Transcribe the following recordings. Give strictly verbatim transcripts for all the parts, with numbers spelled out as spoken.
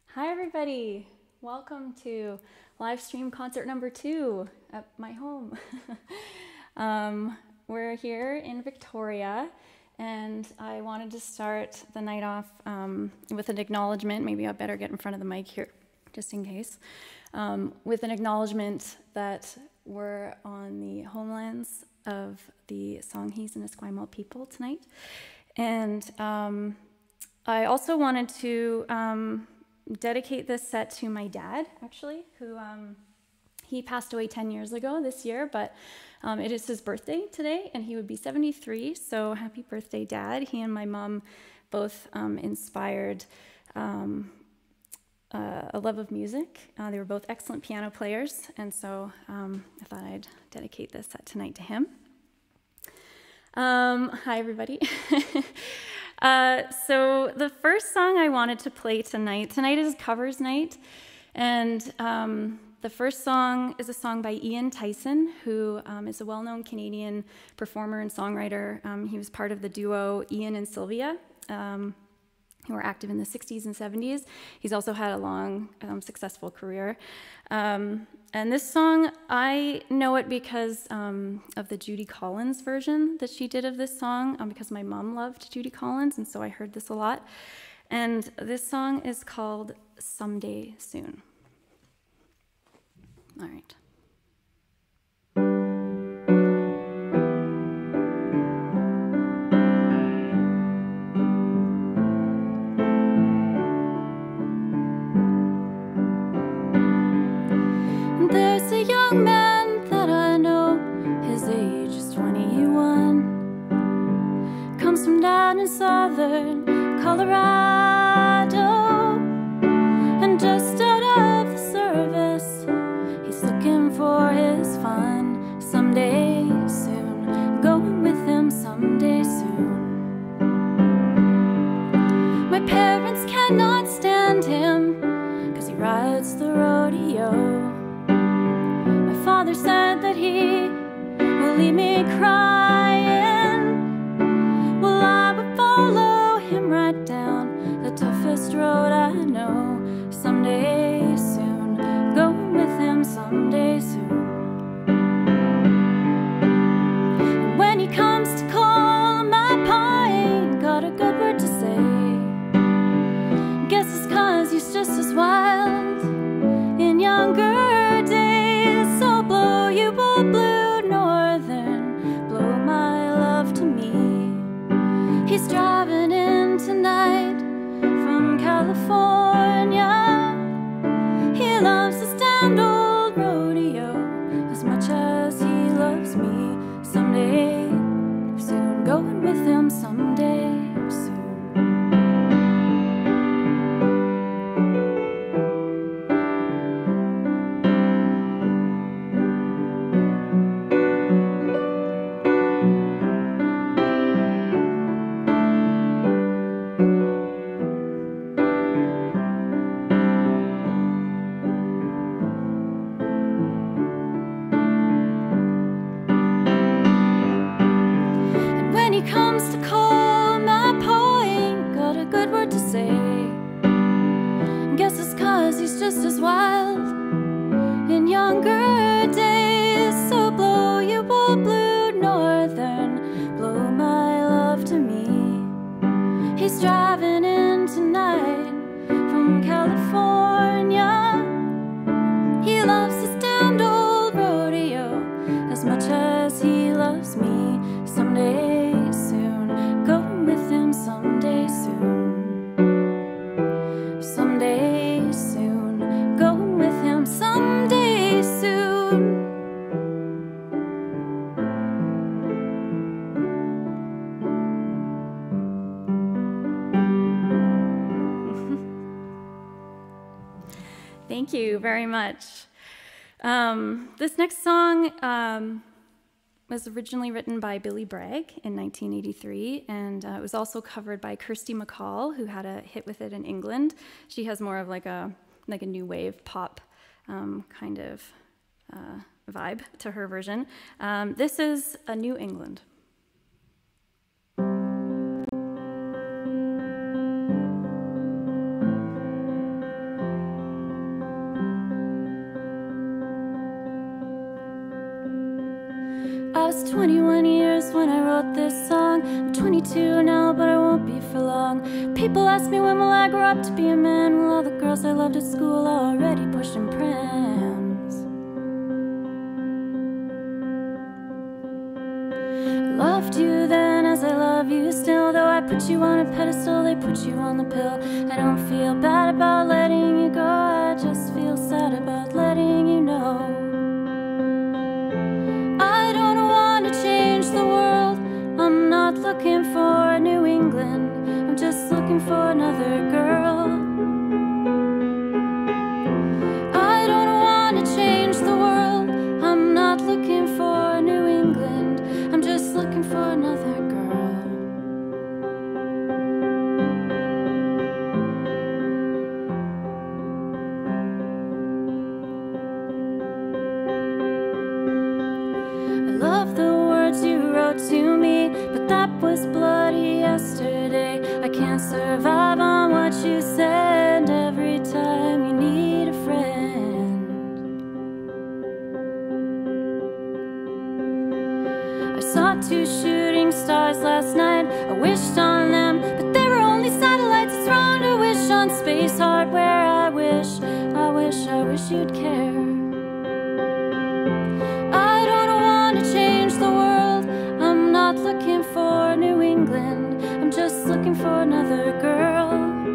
Hi everybody, welcome to live stream concert number two at my home. um, we're here in Victoria and I wanted to start the night off um, with an acknowledgement. Maybe I better get in front of the mic here just in case. Um, with an acknowledgement that we're on the homelands of the Songhees and Esquimalt people tonight. And um, I also wanted to um, dedicate this set to my dad, actually, who um, he passed away ten years ago this year, but um, it is his birthday today, and he would be seventy-three, so happy birthday, Dad. He and my mom both um, inspired um, uh, a love of music. Uh, they were both excellent piano players, and so um, I thought I'd dedicate this set tonight to him. Um, hi, everybody. Uh, so the first song I wanted to play tonight, tonight is covers night, and um, the first song is a song by Ian Tyson, who um, is a well-known Canadian performer and songwriter. Um, he was part of the duo Ian and Sylvia, um, who were active in the sixties and seventies. He's also had a long, um, successful career. Um, and this song, I know it because um, of the Judy Collins version that she did of this song, um, because my mom loved Judy Collins, and so I heard this a lot. And this song is called Someday Soon. All right. There's a young man that I know, his age is twenty-one, comes from down in southern Colorado, and just out of the service, he's looking for his fun. Someday soon, going with him someday soon. My parents cannot stand him, 'cause he rides the rodeo. Father said that he will leave me crying. Well, I would follow him right down the toughest road I know. Someday soon, going with him someday soon. And when he comes to call my pa, ain't got a good word to say. Guess it's 'cause he's just as wild in younger blue northern, blow my love to me. He's driving in tonight from California. He loves this damned old rodeo as much as he loves me. Someday soon, going with him someday soon. Just as wild in younger days. So blow you old blue northern, blow my love to me. He's driving in tonight from California. He loves this damned old rodeo as much as he loves me. Someday soon, going with him someday soon. Someday soon, going with him someday soon. Thank you very much. Um, this next song um, was originally written by Billy Bragg in nineteen eighty-three, and uh, it was also covered by Kirsty MacColl, who had a hit with it in England. She has more of like a like a new wave pop um, kind of uh, vibe to her version. Um, this is A New England. was twenty-one years when I wrote this song. I'm twenty-two now, but I won't be for long. People ask me when will I grow up to be a man. Well, all the girls I loved at school are already pushing prams. I loved you then as I love you still. Though I put you on a pedestal, they put you on the pill. I don't feel bad about letting you go, I just feel sad about letting you know. I don't want to change the world, I'm not looking for New England, I'm just looking for another girl. I don't want to change the world, I'm not looking for New England, I'm just looking for another girl. Love the words you wrote to me, but that was bloody yesterday. I can't survive on what you said every time you need a friend. I saw two shooting stars last night, I wished on them, but they were only satellites. It's wrong to wish on space hardware. I wish, I wish, I wish you'd care. Looking for New England, I'm just looking for another girl.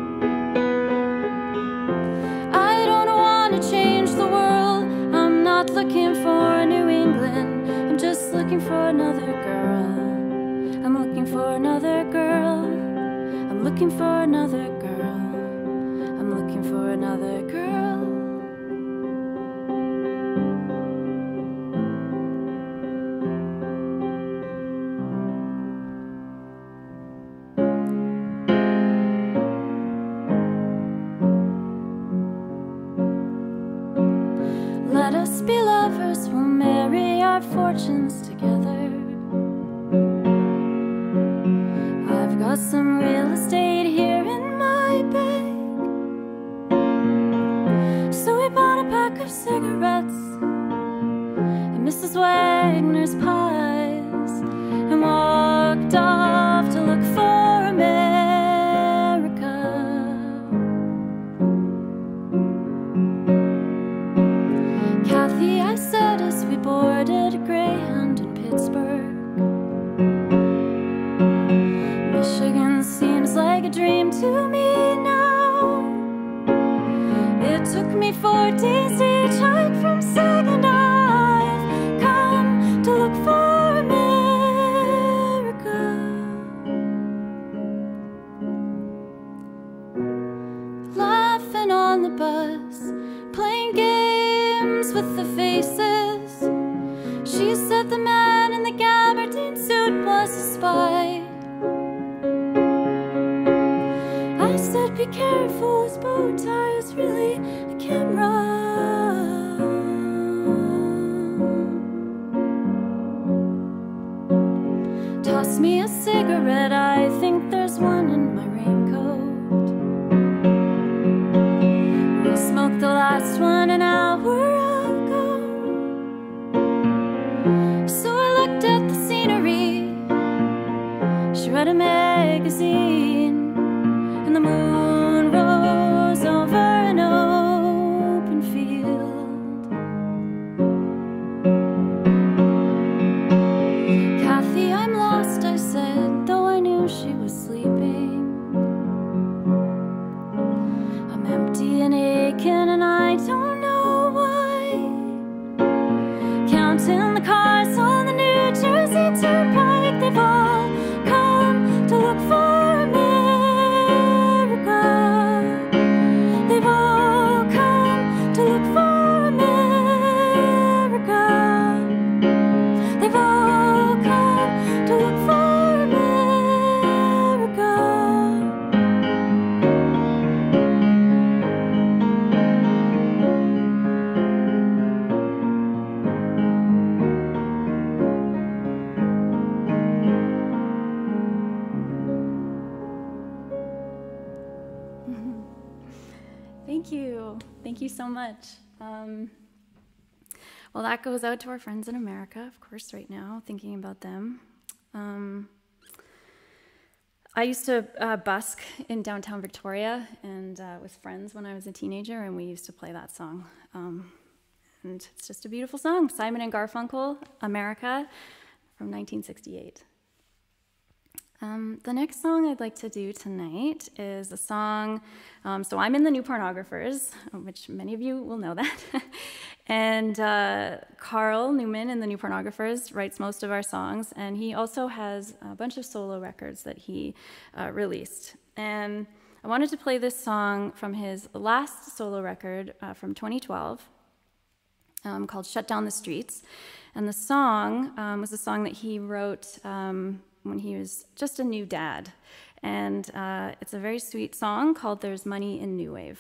I don't want to change the world, I'm not looking for New England, I'm just looking for another girl. I'm looking for another girl, I'm looking for another girl, I'm looking for another girl. Let us be lovers, we'll marry our fortunes together. I've got some real estate here in my bag, so we bought a pack of cigarettes and Missus Wagner's pies and walked off to look for America. Kathy, I said as we boarded a Greyhound in Pittsburgh, Michigan seems like a dream to me now. It took me four days to hitchhike from Second. I've come to look for America. Laughing on the bus, playing games with the faces. She said the man in the gabardine suit was a spy. I said be careful, his bow tie is really a camera. Toss me a cigarette, I think there's one in my raincoat. We smoked the last one an hour ago. So I looked at the scenery, she read a magazine, and the moon rose over an open field. Kathy, I'm lost, I said, though I knew she was sleeping. I'm empty and aching and I don't know why. Counting the cars on the New Jersey Turnpike, they've all come to look for America. They've all come to look for America. They've all come to look for America. Thank you. Thank you so much. Um, Well, that goes out to our friends in America, of course, right now, thinking about them. Um, I used to uh, busk in downtown Victoria and uh, with friends when I was a teenager, and we used to play that song. Um, and it's just a beautiful song. Simon and Garfunkel, America, from nineteen sixty-eight. Um, the next song I'd like to do tonight is a song, um, so I'm in the New Pornographers, which many of you will know that, and uh, Carl Newman in the New Pornographers writes most of our songs, and he also has a bunch of solo records that he uh, released. And I wanted to play this song from his last solo record uh, from twenty twelve um, called Shut Down the Streets, and the song um, was a song that he wrote um, when he was just a new dad. And uh, it's a very sweet song called There's Money in New Wave.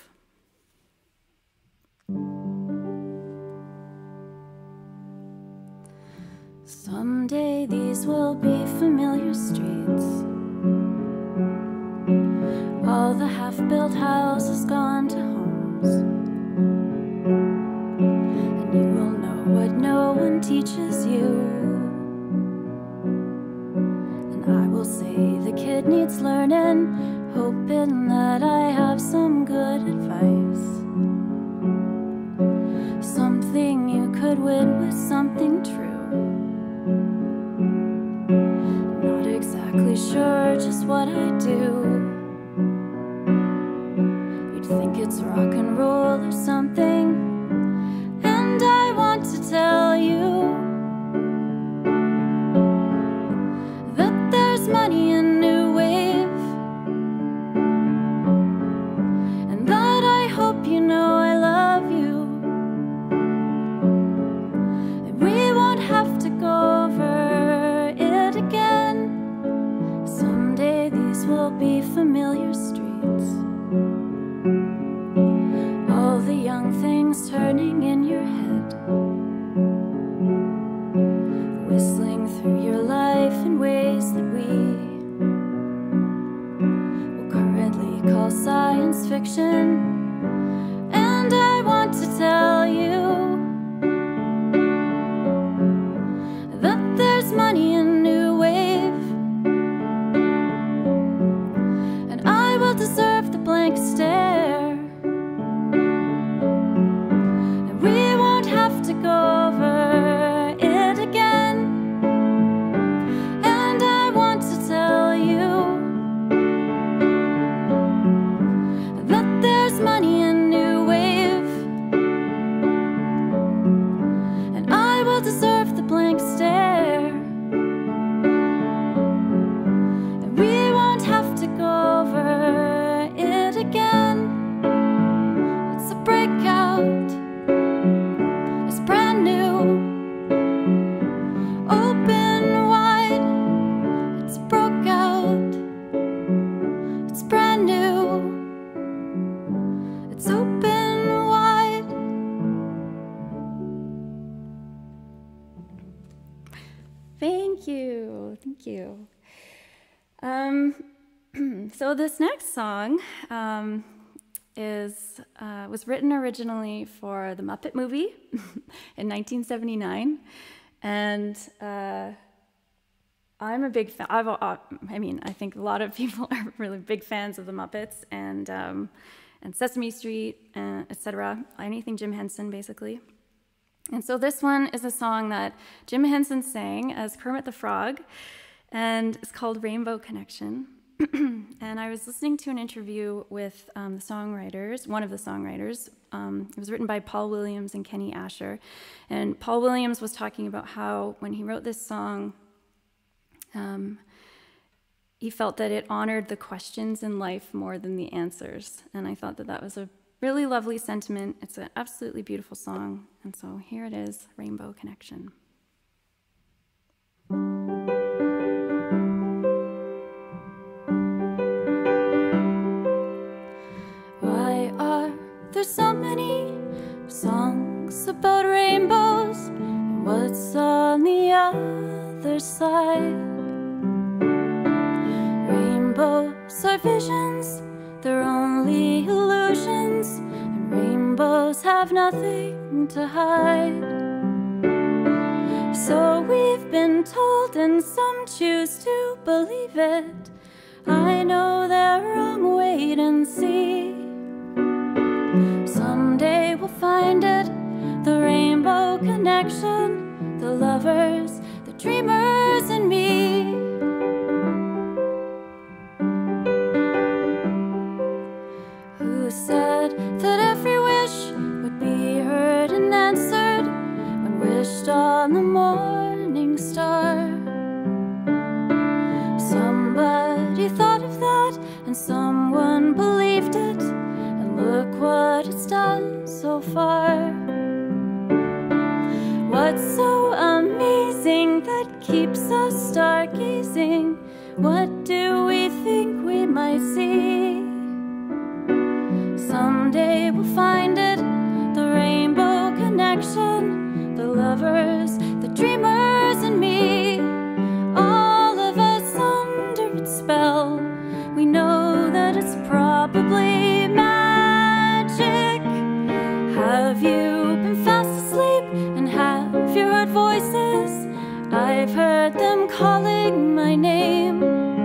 Someday these will be familiar streets. All the half-built houses gone to homes. And you will know what no one teaches you. I will say the kid needs learning, hoping that I have some good advice. Something you could win with something true. Not exactly sure just what I do. You'd think it's rock and roll or something, and I want to tell you money in New Wave, and that I hope you know I love you, and we won't have to go over it again. Someday these will be familiar streets. All the young things turning in your head, whistling through your life in ways that we will currently call science fiction. And I want to tell you that there's money in New Wave, and I will deserve the blank stare, and we won't have to go over it again. Deserve the blank stare, and we won't have to go over it again. It's a breakout, it's brand new, open wide. It's broke out, it's brand new, it's open wide. Thank you, thank you. Um, so this next song um, is uh, was written originally for the Muppet movie in nineteen seventy-nine, and uh, I'm a big fan. I've, uh, I mean, I think a lot of people are really big fans of the Muppets and um, and Sesame Street, uh, et cetera. Anything Jim Henson, basically. And so this one is a song that Jim Henson sang as Kermit the Frog, and it's called Rainbow Connection. And I was listening to an interview with um, the songwriters, one of the songwriters. Um, it was written by Paul Williams and Kenny Asher. And Paul Williams was talking about how when he wrote this song, um, he felt that it honored the questions in life more than the answers. And I thought that that was a really lovely sentiment. It's an absolutely beautiful song. And so here it is, Rainbow Connection. Why are there so many songs about rainbows? And what's on the other side? Rainbows are visions, they're only illusions, and rainbows have nothing to hide. So we've been told, and some choose to believe it. I know they're wrong, wait and see. Someday we'll find it, the rainbow connection, the lovers, the dreamers, and me. Who said that every wish would be heard and answered when wished on the morning star? Somebody thought of that, and someone believed it, and look what it's done so far. What's so amazing that keeps us stargazing? What do we think we might see? Someday we'll find it, the rainbow connection, the lovers, the dreamers, and me. All of us under its spell, we know that it's probably magic. Have you been fast asleep, and have you heard voices? I've heard them calling my name.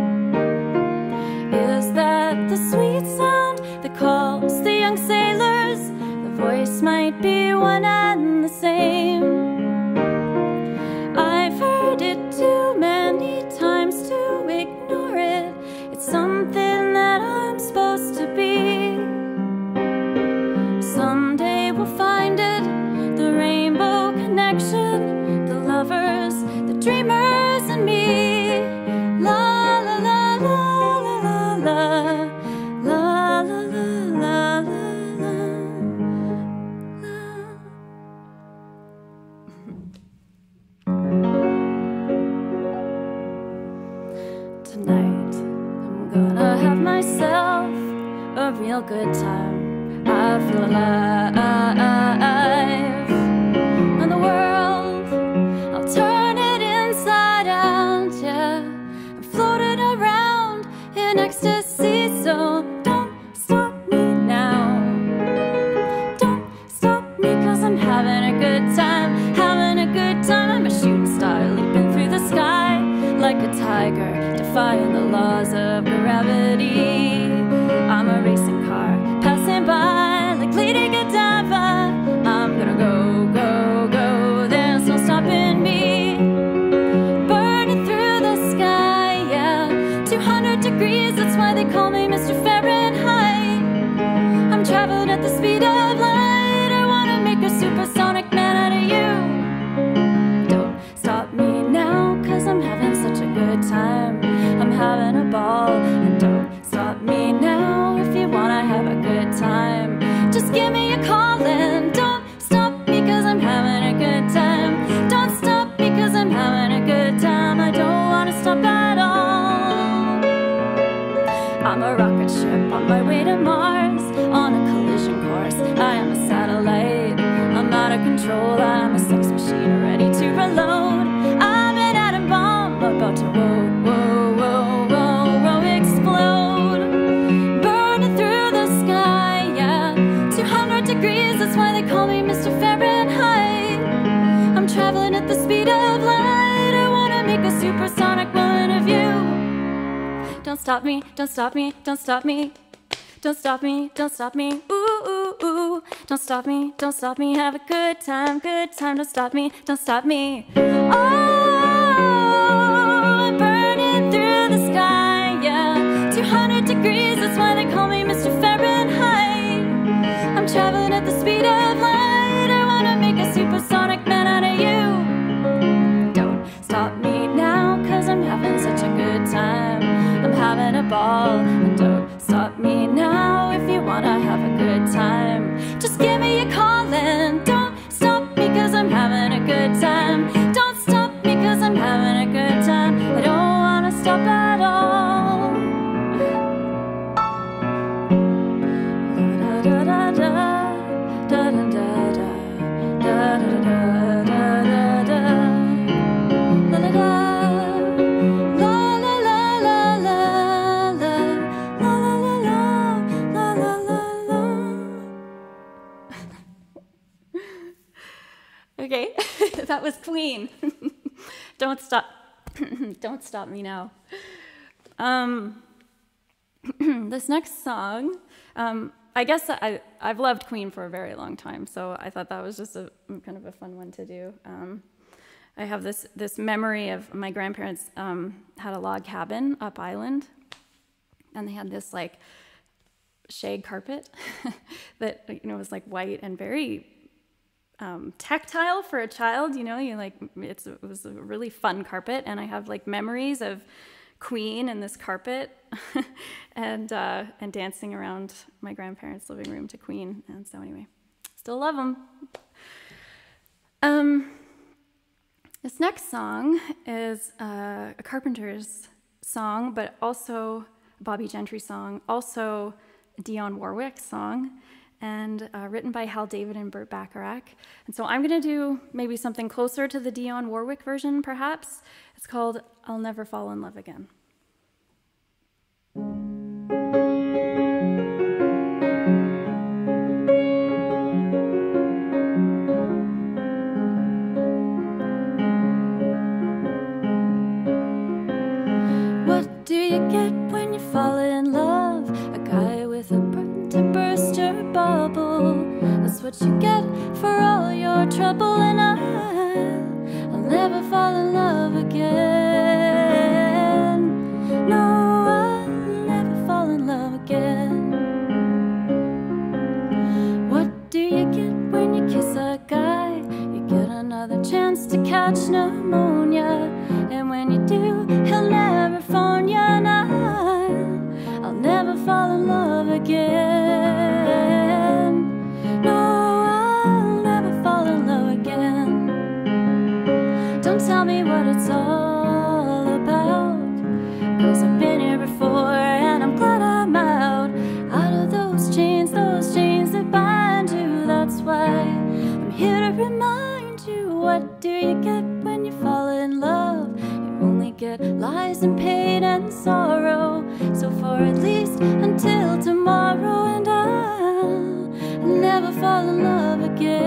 Is that the sweet sound that calls the young sailors? The voice might be one and the same. I've heard it too many times to ignore it. It's something that I'm supposed to be. Someday we'll find it, the rainbow connection, the lovers, the dreamers, and me. La la la la la la la, la la la la la la. Tonight I'm gonna have myself a real good time. I feel alive. And the world, I'll turn it inside out, yeah. I'm floating around in ecstasy, so don't stop me now. Don't stop me, cause I'm having a good time, having a good time. I'm a shooting star leaping through the sky like a tiger, defying the laws of gravity. I'm a racing car passing by like Lady Godiva. I'm gonna go, go, go, there's no stopping me. Burning through the sky, yeah, two hundred degrees, that's why they call me Mister Fahrenheit. I'm traveling at the speed of light, I wanna make a supersonic man out of you. Don't stop me now, cause I'm having such a good time. I'm having a ball, and don't stop me now if you wanna have a good time. Just give me a call and don't stop me, cause I'm having a good time. Don't stop me, cause I'm having a good time. I don't wanna stop at all. I'm a rocket ship on my way to Mars, on a collision course. I am a satellite, I'm out of control. I'm a sex machine ready to reload. I'm an atom bomb about to whoa, whoa, whoa, whoa, whoa, explode. Burning through the sky, yeah, two hundred degrees, that's why they call me Mister Fahrenheit. I'm traveling at the speed of light, I wanna make a supersonic moment of you. Don't stop me, don't stop me, don't stop me. Don't stop me, don't stop me, ooh, ooh, ooh. Don't stop me, don't stop me, have a good time, good time. Don't stop me, don't stop me. Oh, I'm burning through the sky, yeah, two hundred degrees, that's why they call me Mister Fahrenheit. I'm traveling at the speed of light, I wanna make a supersonic man out of you. Don't stop me now, cause I'm having such a good time. I'm having a ball, and don't stop me now if you wanna have a good time. Just give me a call and don't stop me, cause I'm having a good time. Don't stop me, cause I'm having a good time. I don't wanna stop at all. Da da da da da da da da da da da da da da da. Okay, that was Queen. Don't stop. Don't stop me now. Um, this next song, um, I guess I, I've loved Queen for a very long time, so I thought that was just a kind of a fun one to do. Um, I have this, this memory of my grandparents um, had a log cabin up island, and they had this like shag carpet that, you know, was like white and very um, tactile for a child, you know, you like, it's, it was a really fun carpet, and I have like memories of Queen and this carpet and uh, and dancing around my grandparents' living room to Queen. And so anyway, still love them. Um, this next song is uh, a Carpenter's song, but also a Bobby Gentry song, also a Dionne Warwick song, and uh, written by Hal David and Burt Bacharach. And so I'm going to do maybe something closer to the Dionne Warwick version, perhaps. It's called I'll Never Fall in Love Again. What do you get when you fall in love? A guy with a burden to burst your bubble. That's what you get for all your trouble, and I, I'll never fall in love again. No, I'll never fall in love again. What do you get when you kiss a guy? You get another chance to catch pneumonia, and when you do, he'll never phone you, and I'll, I'll never fall in love again. No, I'll never fall in love again. Don't tell me what it's all about, 'cause I've been here before, and I'm glad I'm out, out of those chains, those chains that bind you. That's why I'm here to remind you. What do you get when you fall in love? You only get lies and pain and sorrow. So for at least until tomorrow, and I'll, I'll never fall in love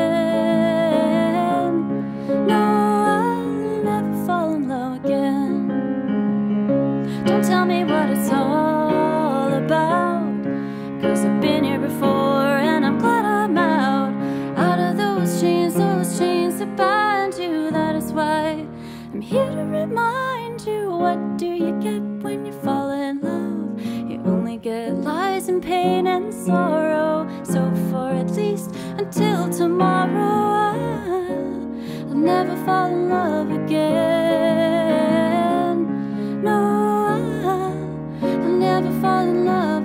again. No, I'll never fall in love again. Don't tell me what it's all about, 'cause I've been here before, and I'm glad I'm out, out of those chains, those chains that bind you. That is why I'm here to remind you. What do you get when you fall in love? You only get lies and pain and sorrow. So for at least until tomorrow, I'll, I'll never fall in love again. No, I'll, I'll never fall in love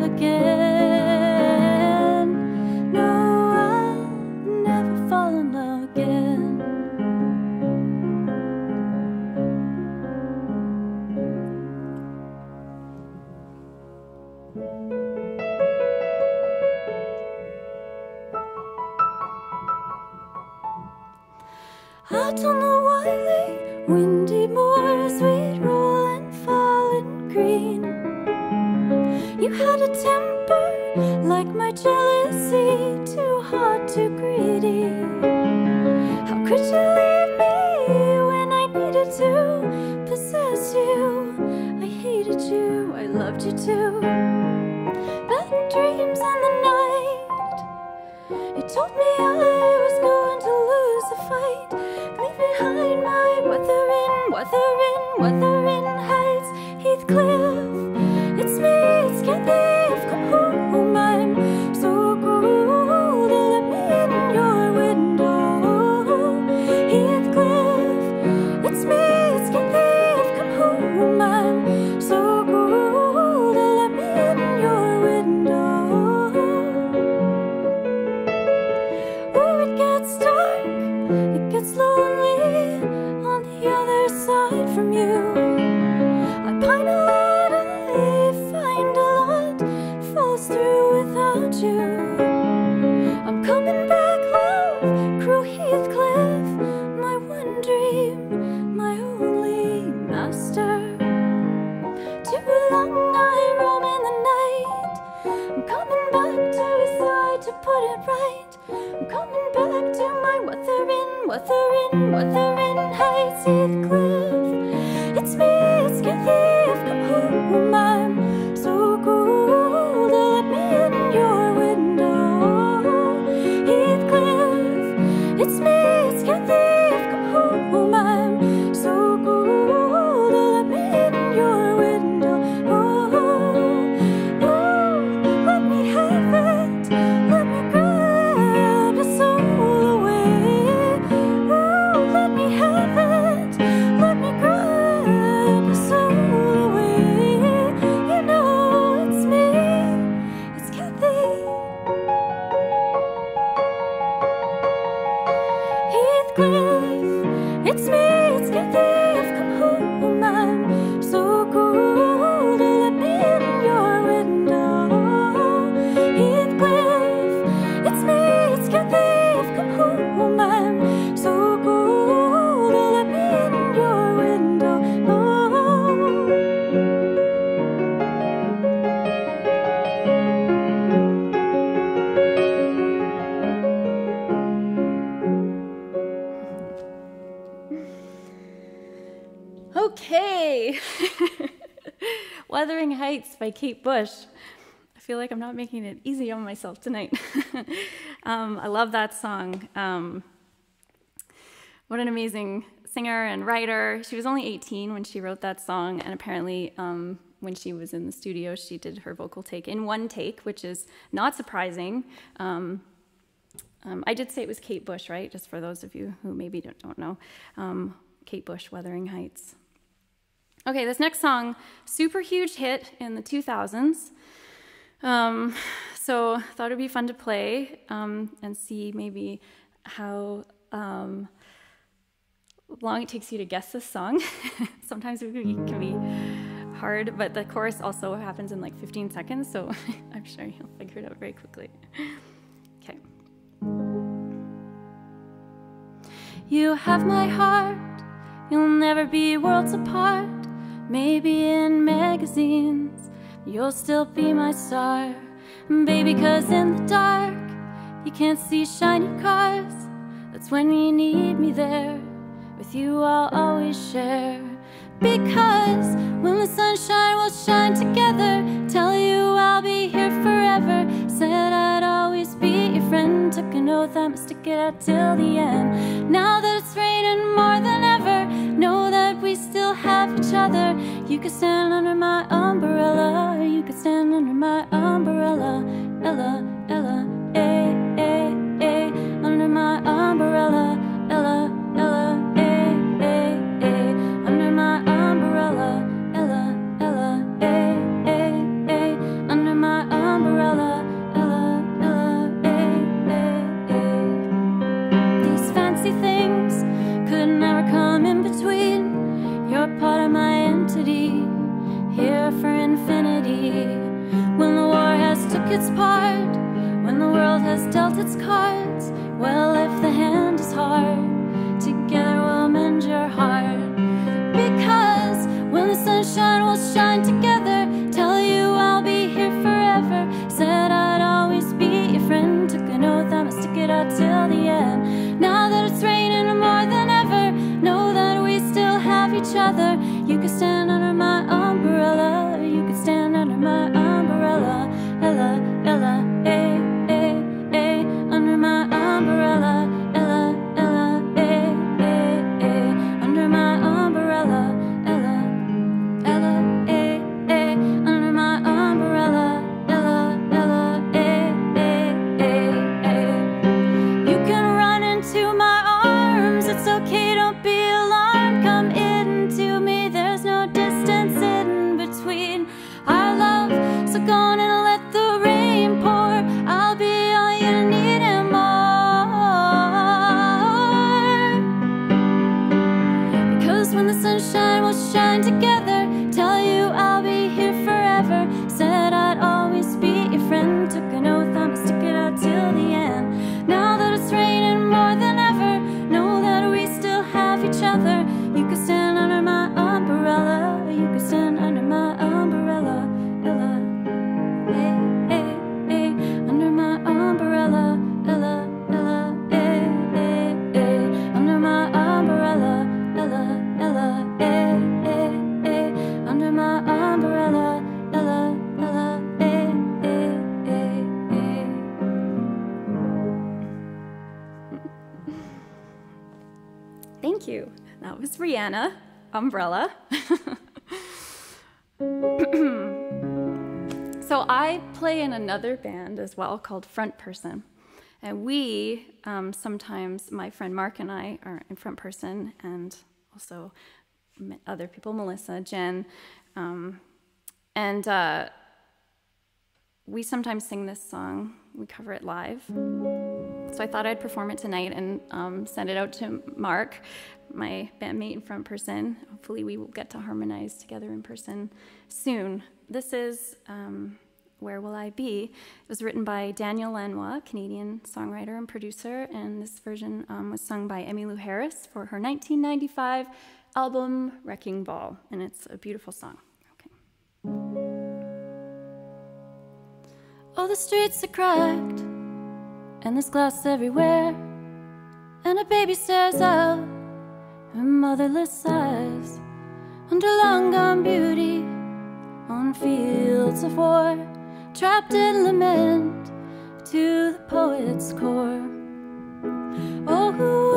again. No, I'll never fall in love again. Out on the wily, windy moors, we'd roll and fall in green. You had a temper like my jealousy, too hot, too greedy. How could you leave me when I needed to possess you? I hated you, I loved you too. Bad dreams in the night, you told me I was going to lose the fight. Leave behind my wuthering, wuthering, wuthering heights. Heathcliff, it's me, it's Kathy, I've come home. I'm so cold, let me in your window. Heathcliff, it's me, it's Kathy, I've come home. I'm so cold, let me in your window. Oh, it gets dark, it gets lonely on the other side from you. I pine a lot, I find a lot falls through without you. I'm coming back, love, cruel Heathcliff, my one dream, my only master. Too long I roam in the night, I'm coming back to his side to put it right. I'm coming back to my wuthering, wuthering, wuthering heights. Heathcliff, Heights by Kate Bush. I feel like I'm not making it easy on myself tonight. um, I love that song. Um, what an amazing singer and writer. She was only eighteen when she wrote that song, and apparently um, when she was in the studio, she did her vocal take in one take, which is not surprising. Um, um, I did say it was Kate Bush, right? Just for those of you who maybe don't, don't know. Um, Kate Bush, Wuthering Heights. Okay, this next song, super huge hit in the two thousands. Um, so I thought it'd be fun to play um, and see maybe how um, long it takes you to guess this song. Sometimes it can be hard, but the chorus also happens in like fifteen seconds, so I'm sure you'll figure it out very quickly. Okay. You have my heart, you'll never be worlds apart. Maybe in magazines, you'll still be my star. Baby, 'cause in the dark, you can't see shiny cars. That's when you need me there. With you I'll always share. Because when the sunshine will shine together, tell you I'll be here forever. Said I'd always be your friend. Took an oath I must stick it out till the end. Now that it's raining more than ever, know that we still have each other. You could stand under my umbrella. You could stand under my umbrella. Ella, Ella, eh, eh, eh. Under my umbrella. Ella, Ella, eh, eh, eh. Under my umbrella. Ella, Ella, eh, eh, eh. Under my umbrella. Ella, Ella, eh, eh, eh. These fancy things could never come in between. You're part of my entity, here for infinity. When the war has took its part, when the world has dealt its cards, well, if the hand is hard, together we'll mend your heart. Because when the sunshine will shine together, tell you I'll be here forever. Said I'd always be your friend. Took an oath I must stick it out till the end. Now that it's raining more than ever, know that we still have each other. You could stand under my umbrella. You could stand under my umbrella. Ella, Ella, eh, eh, eh. Under my umbrella. Ella, Ella, eh, eh, eh. Under my umbrella. Ella, Ella, eh, eh. Under my umbrella. Ella, Ella, eh, eh, eh, eh. You can run into my arms. It's okay, don't be alarmed. Come into me. There's no distance in between our love. So go on and let the rain pour. I'll be all you need and more. Because when the sunshine will shine together, tell you I'll be here forever. Said I'd always be your friend. Took an oath I must stick it out till the end. Now that it's raining more than ever, know that we still have each other. You could stand under my umbrella. You could stand under my umbrella. Ella, eh, eh, eh. Under my umbrella. Ella, Ella, eh, eh, eh. Under my umbrella. Ella, Ella, eh, eh, eh. Under my umbrella. Ella, Ella, eh, eh, eh, eh. Thank you. That was Rihanna, Umbrella. So I play in another band as well called Front Person. And we, um, sometimes, my friend Mark and I are in Front Person, and also other people, Melissa, Jen. Um, and uh, we sometimes sing this song. We cover it live. So I thought I'd perform it tonight and um, send it out to Mark, my bandmate in Front Person. Hopefully we will get to harmonize together in person soon. This is um, Where Will I Be? It was written by Daniel Lanois, Canadian songwriter and producer, and this version um, was sung by Emmylou Harris for her nineteen ninety-five album Wrecking Ball, and it's a beautiful song. Okay. Oh, the streets are cracked, and there's glass everywhere, and a baby stares out her motherless eyes under long gone beauty on fields of war, trapped in lament to the poet's core. Oh,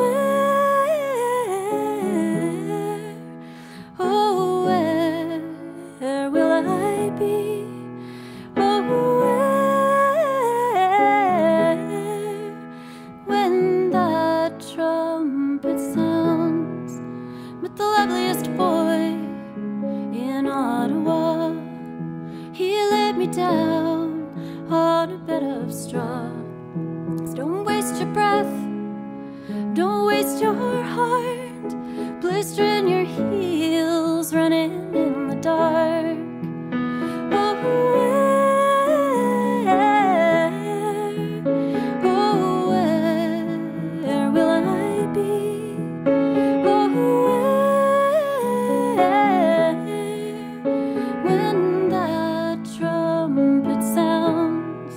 where, oh, where, where will I be? Oh, where, when that trumpet sounds? But the loveliest boy in Ottawa, he laid me down on a bed of straw. So don't waste your breath, don't waste your heart, blistering your heels, running in the dark. Oh, where, oh, where will I be? Oh, where, when that trumpet sounds?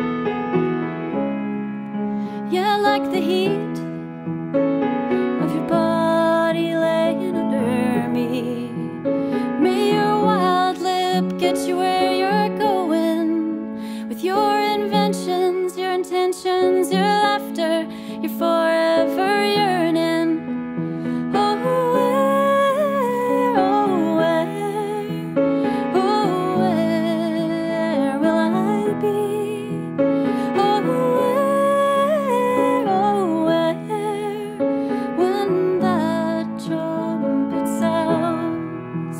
Yeah, like the heat of your body laying under me. May your wild lip get you where you're going, with your inventions, your intentions, your laughter, your forever yearning. Oh, where, oh, where, oh, where will I be? Oh, where, oh, where, when that trumpet sounds?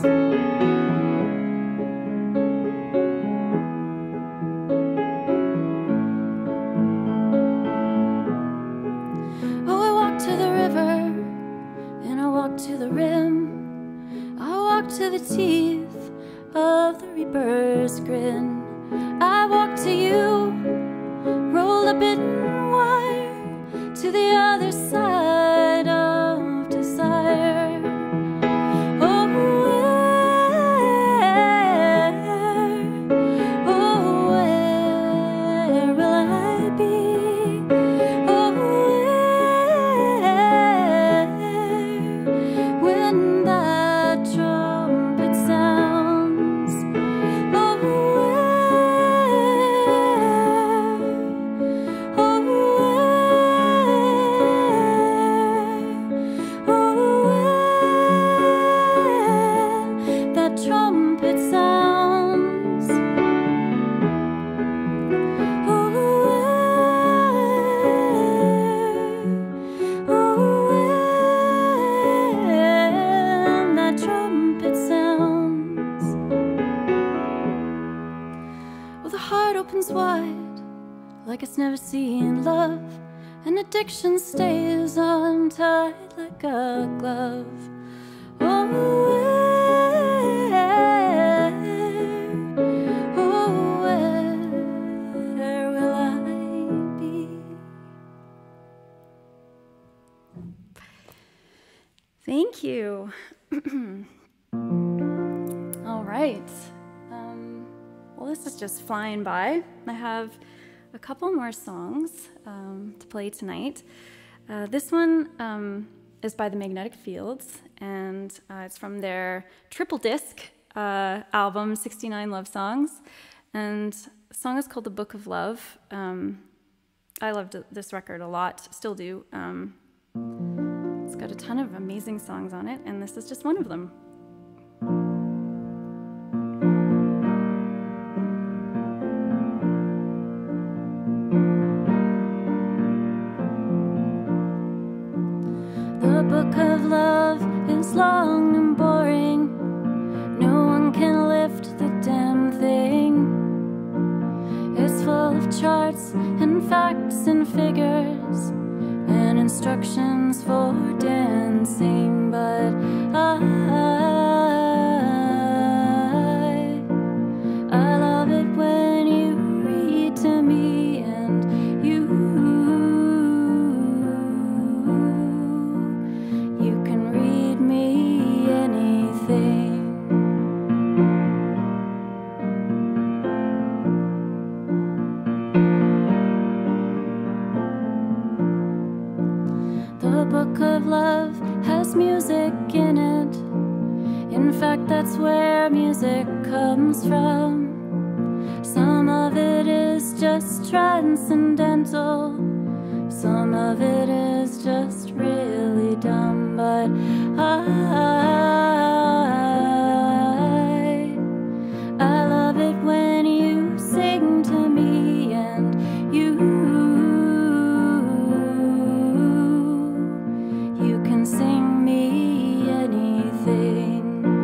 Oh, I walked to the river, and I walked to the rim. I walked to the teeth of the reaper's grin. I walked to you, rolled up in wire, to the other side of desire. Oh, where, oh, where will I be? Oh, where, when that trumpet sounds? Oh, where, oh, where, oh, where that trumpet sounds? Oh, where, oh, when that trumpet sounds? Well, the heart opens wide like it's never seen love, and addiction stays on tight like a glove. Oh, where, oh, where will I be? Thank you. All right. Um, well, this is just flying by. I have a couple more songs um, to play tonight. Uh, this one um, is by the Magnetic Fields, and uh, it's from their triple disc uh, album, sixty-nine Love Songs. And the song is called The Book of Love. Um, I loved this record a lot, still do. Um, it's got a ton of amazing songs on it, and this is just one of them. The book of love is long and boring. No one can lift the damn thing. It's full of charts and facts and figures and instructions for dancing. But I, I love it when you read to me, and you You can read me anything. The book of love has music in it. In fact, that's where music comes from. Some of it is just transcendental, some of it is just really dumb, but I, I love it when you sing to me and you, you can sing me anything.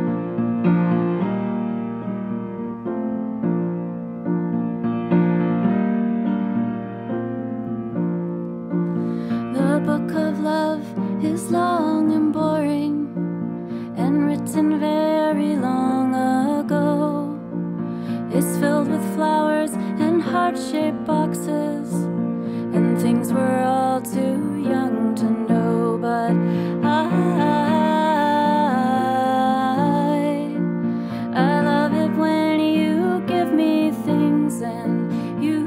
The book of love is long and boring and written very long ago. It's filled with flowers and heart-shaped boxes and things we're all too young to know, but I, I love it when you give me things and you,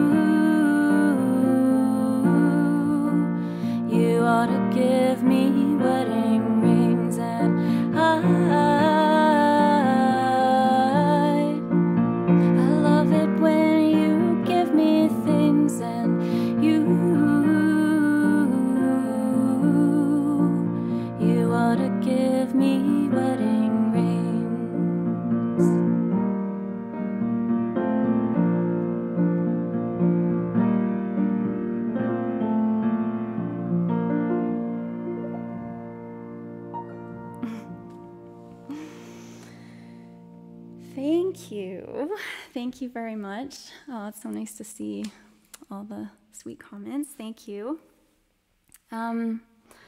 you ought to give me wedding rings, and I, I love it when you give me things and you, you ought to give me wedding rings. Thank you. Thank you very much. Oh, it's so nice to see all the sweet comments. Thank you. Um,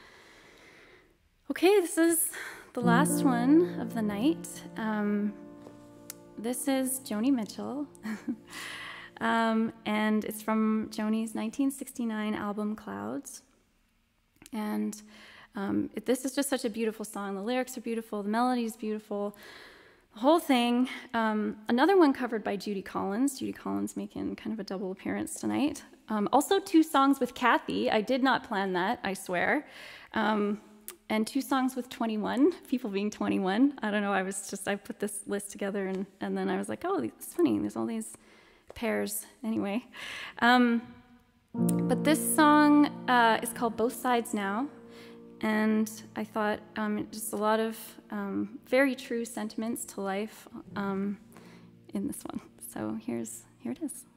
okay, this is the last one of the night. Um, this is Joni Mitchell. um, and it's from Joni's nineteen sixty-nine album, Clouds. And um, it, this is just such a beautiful song. The lyrics are beautiful. The melody is beautiful. The whole thing. Um, another one covered by Judy Collins. Judy Collins making kind of a double appearance tonight. Um, also two songs with Kathy. I did not plan that, I swear. Um, and two songs with twenty-one, people being twenty-one. I don't know, I was just, I put this list together and, and then I was like, oh, it's funny, there's all these pairs anyway. Um, but this song uh, is called Both Sides Now. And I thought um, just a lot of um, very true sentiments to life um, in this one. So here's here it is.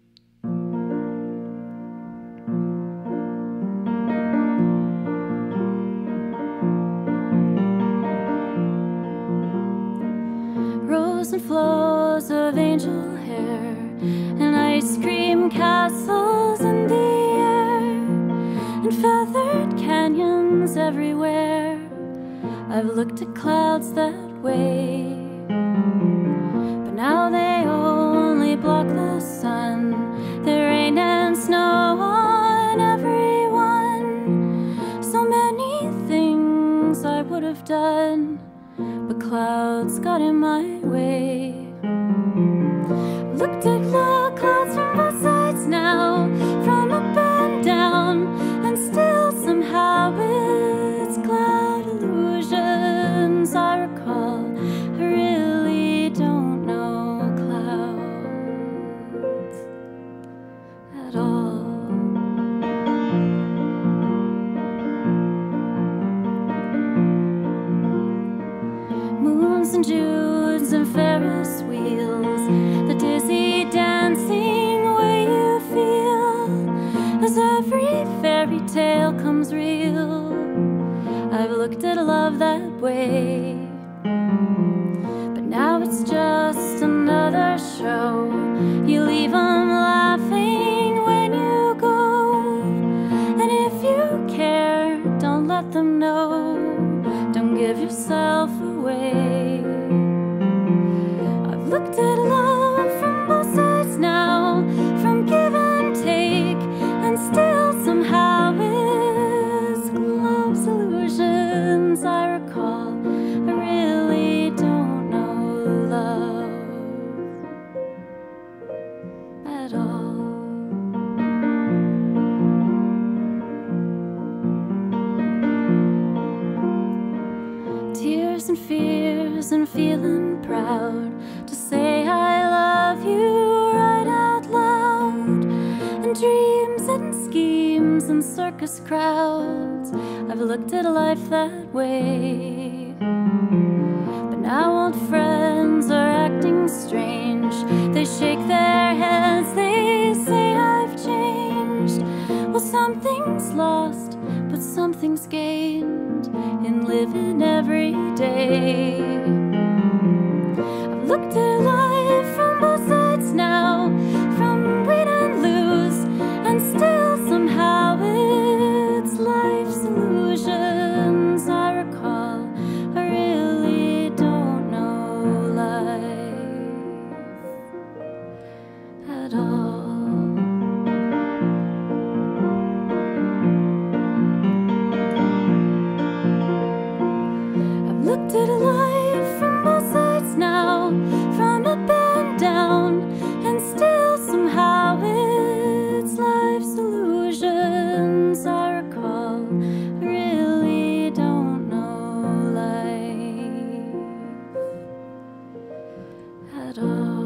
Rows and flows of angel hair and ice cream castles in the air and feathered canyons everywhere. I've looked at clouds that way, but now they only block the sun. There rain and snow on everyone. So many things I would have done, but clouds got in my way. Looked at the clouds from both sides now, from up and down, and still somehow it's cloud illusions I recall. I really don't know clouds at all. Moons and Junes and Ferris wheels, the dizzy dancing way you feel as every fairy tale comes real. I've looked at love that way, but now it's just another show. You leave them laughing when you go, and if you care, don't let them know. Don't give yourself away. I've looked at love from both sides now, from give and take, and still somehow it's love's illusions I recall. I really don't know love and feeling proud to say I love you right out loud. And dreams and schemes and circus crowds, I've looked at life that way. But now old friends are acting strange. They shake their heads, they say I've changed. Well, something's lost, but something's gained in living every day. I've looked at life from both sides now, from win and lose, and still somehow it's life's illusions I recall. I really don't know life at all. Looked at life from both sides now, from up and down, and still somehow it's life's illusions I recall. I really don't know life at all.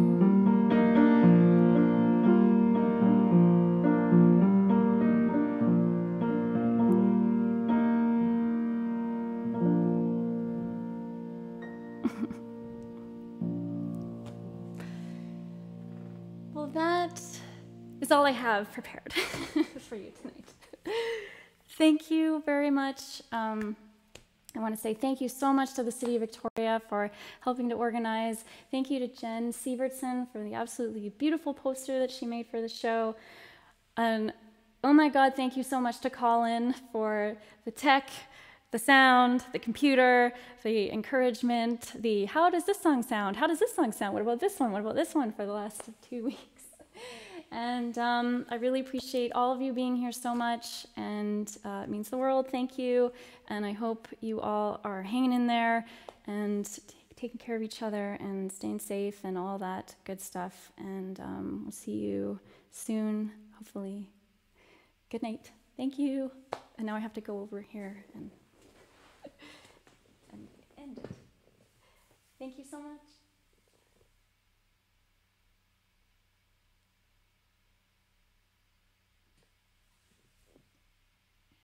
Well, that is all I have prepared for you tonight. Thank you very much. Um, I want to say thank you so much to the City of Victoria for helping to organize. Thank you to Jen Sievertson for the absolutely beautiful poster that she made for the show. And oh my God, thank you so much to Colin for the tech, the sound, the computer, the encouragement, the how does this song sound? How does this song sound? What about this one? What about this one for the last two weeks? And um, I really appreciate all of you being here so much, and uh, it means the world. Thank you. And I hope you all are hanging in there and t taking care of each other and staying safe and all that good stuff. And um, we'll see you soon, hopefully. Good night. Thank you. And now I have to go over here and and end it. Thank you so much.